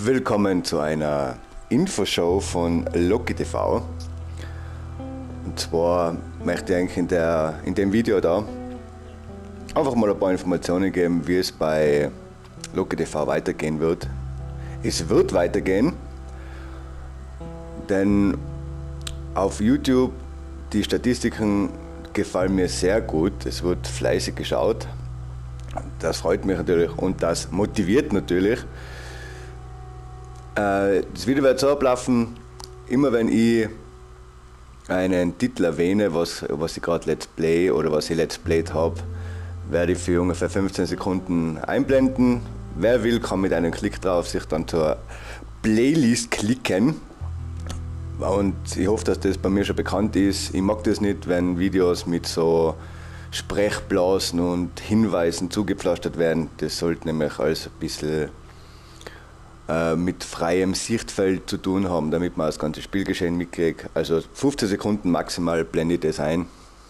Willkommen zu einer Infoshow von Loki TV. Und zwar möchte ich eigentlich in dem Video da einfach mal ein paar Informationen geben, wie es bei Loki TV weitergehen wird. Es wird weitergehen, denn auf YouTube die Statistiken gefallen mir sehr gut. Es wird fleißig geschaut. Das freut mich natürlich und das motiviert natürlich. Das Video wird so ablaufen, immer wenn ich einen Titel erwähne, was ich gerade Let's Play oder was ich Let's Played habe, werde ich für ungefähr 15 Sekunden einblenden. Wer will, kann mit einem Klick drauf sich dann zur Playlist klicken. Und ich hoffe, dass das bei mir schon bekannt ist. Ich mag das nicht, wenn Videos mit so Sprechblasen und Hinweisen zugepflastert werden. Das sollte nämlich alles ein bisschen mit freiem Sichtfeld zu tun haben, damit man das ganze Spielgeschehen mitkriegt. Also 15 Sekunden maximal blende ich das ein.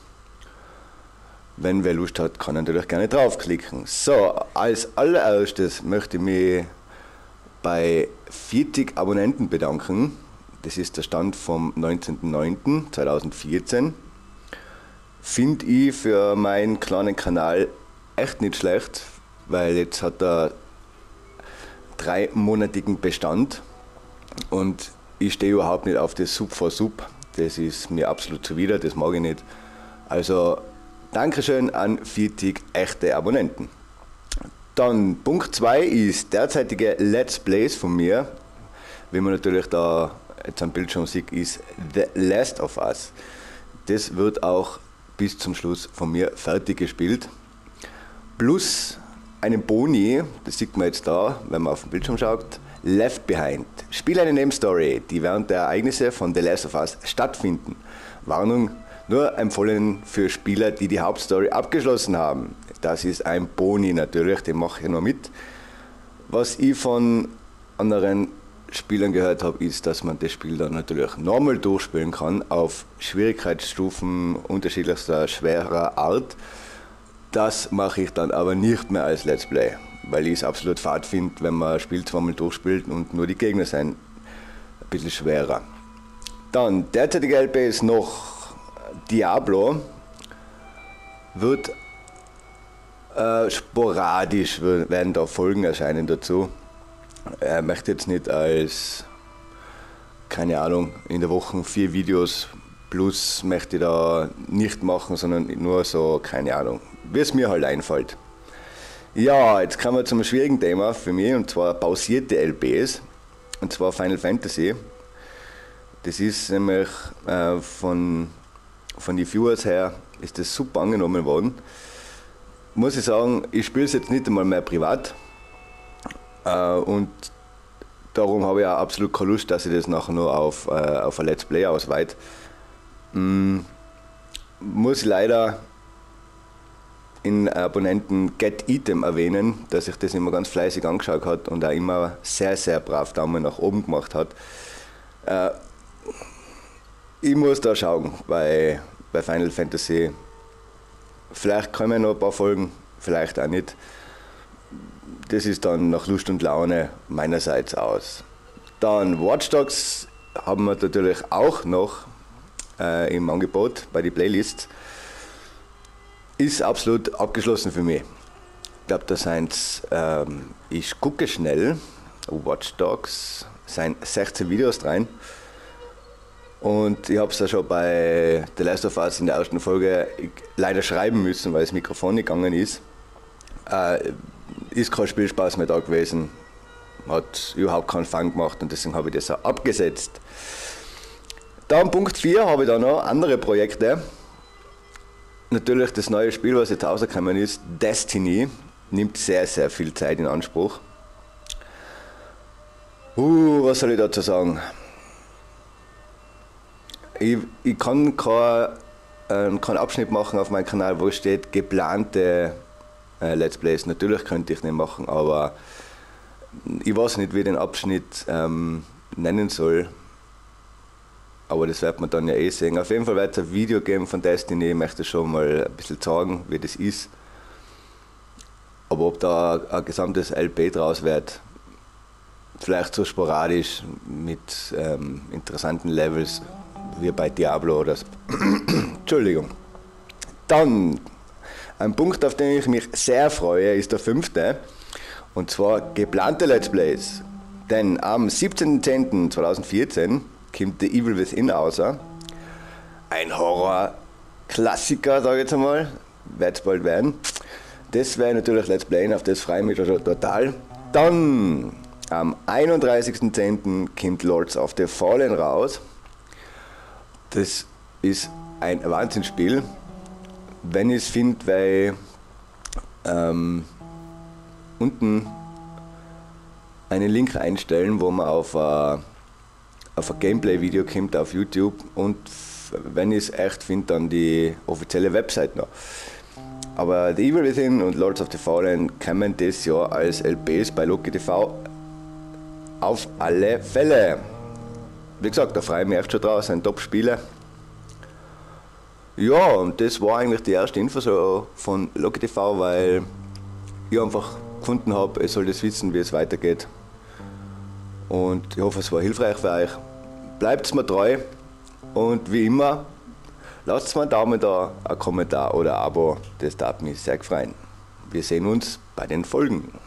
Wenn wer Lust hat, kann er natürlich gerne draufklicken. So, als allererstes möchte ich mich bei 40 Abonnenten bedanken. Das ist der Stand vom 19.09.2014. Finde ich für meinen kleinen Kanal echt nicht schlecht, weil jetzt hat er 3-monatigen Bestand und ich stehe überhaupt nicht auf das Sub for Sub. Das ist mir absolut zuwider, das mag ich nicht. Also Dankeschön an 40 echte Abonnenten. Dann Punkt 2 ist derzeitige Let's Plays von mir. Wie man natürlich da jetzt am Bildschirm sieht, ist The Last of Us. Das wird auch bis zum Schluss von mir fertig gespielt. Plus einen Boni, das sieht man jetzt da, wenn man auf den Bildschirm schaut. Left Behind. Spiel eine Nebenstory, die während der Ereignisse von The Last of Us stattfinden. Warnung, nur empfohlen für Spieler, die die Hauptstory abgeschlossen haben. Das ist ein Boni natürlich, den mache ich nur mit. Was ich von anderen Spielern gehört habe, ist, dass man das Spiel dann natürlich normal durchspielen kann, auf Schwierigkeitsstufen unterschiedlichster schwerer Art. Das mache ich dann aber nicht mehr als Let's Play, weil ich es absolut fad finde, wenn man ein Spiel zweimal durchspielt und nur die Gegner sind ein bisschen schwerer. Dann, derzeitige LP ist noch Diablo, wird sporadisch werden da Folgen erscheinen dazu. Er möchte jetzt nicht als, keine Ahnung, in der Woche 4 Videos plus möchte ich da nicht machen, sondern nur so, keine Ahnung, wie es mir halt einfällt. Ja, jetzt kommen wir zum schwierigen Thema für mich, und zwar pausierte LPs, und zwar Final Fantasy. Das ist nämlich von den Viewers her ist das super angenommen worden. Muss ich sagen, ich spiele es jetzt nicht einmal mehr privat. Und darum habe ich auch absolut keine Lust, dass ich das nachher nur auf ein Let's Play ausweite. Muss ich leider in Abonnenten Get Item erwähnen, dass sich das immer ganz fleißig angeschaut hat und auch immer sehr, sehr brav Daumen nach oben gemacht hat. Ich muss da schauen bei Final Fantasy. Vielleicht kommen noch ein paar Folgen, vielleicht auch nicht. Das ist dann nach Lust und Laune meinerseits aus. Dann Watch Dogs haben wir natürlich auch noch im Angebot bei den Playlists. Ist absolut abgeschlossen für mich. Ich glaube, da sind ich gucke schnell, Watch Dogs, sind 16 Videos rein. Und ich habe es ja schon bei The Last of Us in der ersten Folge leider schreiben müssen, weil das Mikrofon nicht gegangen ist. Ist kein Spielspaß mehr da gewesen, hat überhaupt keinen Fun gemacht und deswegen habe ich das auch abgesetzt. Dann Punkt 4 habe ich da noch andere Projekte. Natürlich das neue Spiel, was jetzt rausgekommen ist, Destiny, nimmt sehr, sehr viel Zeit in Anspruch. Was soll ich dazu sagen? Ich kann keinen Abschnitt machen auf meinem Kanal, wo steht geplante Let's Plays. Natürlich könnte ich nicht machen, aber ich weiß nicht, wie ich den Abschnitt nennen soll. Aber das wird man dann ja eh sehen. Auf jeden Fall wird es ein Video geben von Destiny. Ich möchte schon mal ein bisschen sagen, wie das ist. Aber ob da ein gesamtes LP draus wird, vielleicht so sporadisch mit interessanten Levels wie bei Diablo oder Entschuldigung. Dann, ein Punkt, auf den ich mich sehr freue, ist der 5. Und zwar geplante Let's Plays. Denn am 17.10.2014 kommt The Evil Within raus. Ein Horror-Klassiker, sage ich jetzt einmal. Wird es bald werden. Das wäre natürlich Let's Playen, auf das freue ich mich schon total. Dann am 31.10. kommt Lords of the Fallen raus. Das ist ein Wahnsinnsspiel. Wenn ich es finde, weil unten einen Link einstellen, wo man auf ein Gameplay-Video kommt auf YouTube, und wenn ich es echt finde, dann die offizielle Website noch. Aber The Evil Within und Lords of the Fallen kommen das Jahr als LPs bei Loki TV auf alle Fälle. Wie gesagt, da freue ich mich echt schon draus, ein Top-Spiele. Ja, und das war eigentlich die erste Info so von Loki TV, weil ich einfach gefunden habe, ich soll das wissen, wie es weitergeht. Und ich hoffe, es war hilfreich für euch. Bleibt mir treu und wie immer, lasst mir einen Daumen da, einen Kommentar oder ein Abo, das darf mich sehr freuen. Wir sehen uns bei den Folgen.